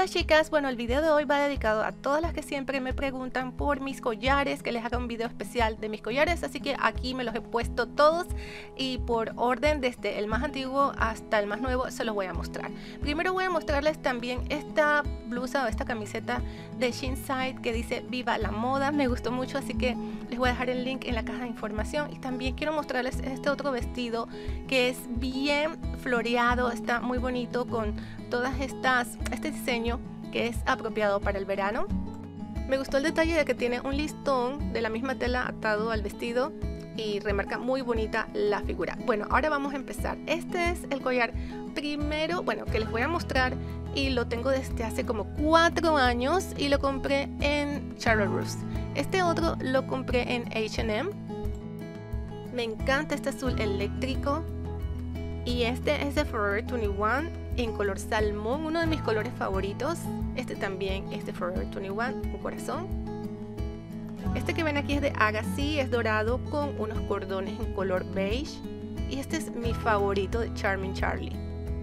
Hola chicas, bueno, el video de hoy va dedicado a todas las que siempre me preguntan por mis collares, que les haga un video especial de mis collares, así que aquí me los he puesto todos y por orden desde el más antiguo hasta el más nuevo se los voy a mostrar. Primero voy a mostrarles también esta blusa o esta camiseta de Shinside que dice Viva la moda, me gustó mucho, así que les voy a dejar el link en la caja de información. Y también quiero mostrarles este otro vestido que es bien floreado, está muy bonito con todas este diseño que es apropiado para el verano. Me gustó el detalle de que tiene un listón de la misma tela atado al vestido y remarca muy bonita la figura. Bueno, ahora vamos a empezar. Este es el collar primero, bueno, que les voy a mostrar y lo tengo desde hace como 4 años y lo compré en Charlotte Russe. Este otro lo compré en H&M. Me encanta este azul eléctrico y este es de Forever 21 en color salmón, uno de mis colores favoritos. Este también es de Forever 21, un corazón. Este que ven aquí es de Agassi, es dorado con unos cordones en color beige. Y este es mi favorito de Charming Charlie.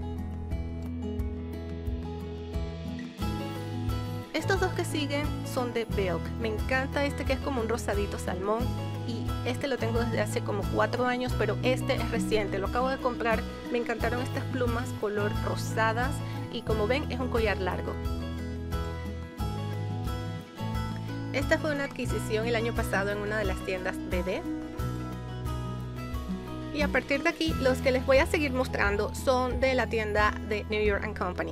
Estos dos que siguen son de Belk. Me encanta este que es como un rosadito salmón. Y este lo tengo desde hace como 4 años, pero este es reciente, lo acabo de comprar. Me encantaron estas plumas color rosadas y como ven es un collar largo. Esta fue una adquisición el año pasado en una de las tiendas BD. Y a partir de aquí los que les voy a seguir mostrando son de la tienda de New York & Company.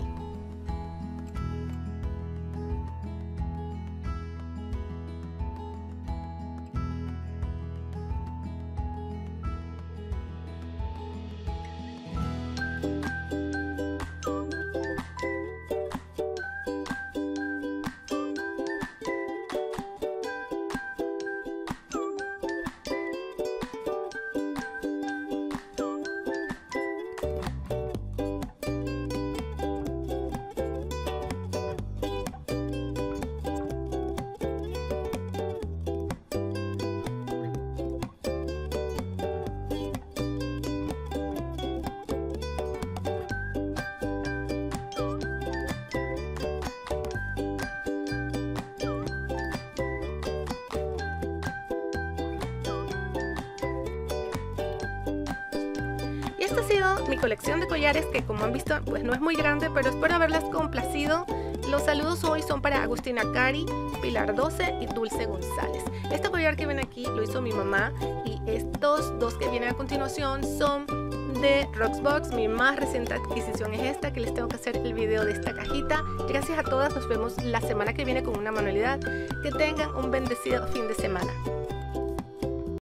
Esta ha sido mi colección de collares que, como han visto, pues no es muy grande, pero espero haberlas complacido. Los saludos hoy son para Agustina Cari, Pilar 12 y Dulce González. Este collar que ven aquí lo hizo mi mamá y estos dos que vienen a continuación son de Rocksbox. Mi más reciente adquisición es esta, que les tengo que hacer el video de esta cajita. Gracias a todas, nos vemos la semana que viene con una manualidad. Que tengan un bendecido fin de semana.